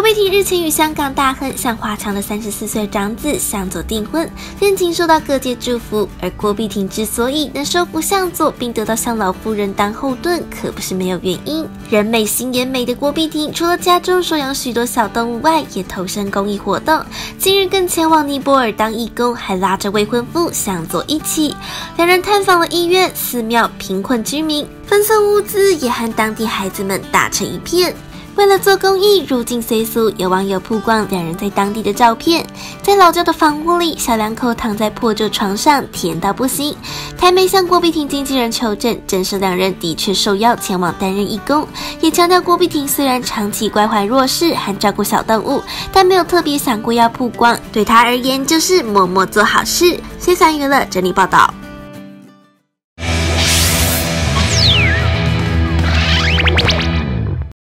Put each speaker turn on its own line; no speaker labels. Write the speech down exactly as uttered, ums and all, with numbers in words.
郭碧婷日前与香港大亨向华强的三十四岁长子向佐订婚，恋情受到各界祝福。而郭碧婷之所以能收服向佐，并得到向老夫人当后盾，可不是没有原因。人美心也美的郭碧婷，除了家中收养许多小动物外，也投身公益活动。近日更前往尼泊尔当义工，还拉着未婚夫向佐一起。两人探访了医院、寺庙、贫困居民，分送物资，也和当地孩子们打成一片。为了做公益，入境随俗，有网友曝光两人在当地的照片。在老旧的房屋里，小两口躺在破旧床上，甜到不行。台媒向郭碧婷经纪人求证，证实两人的确受邀前往担任义工，也强调郭碧婷虽然长期关怀弱势和照顾小动物，但没有特别想过要曝光，对她而言就是默默做好事。C三娱乐整理报道。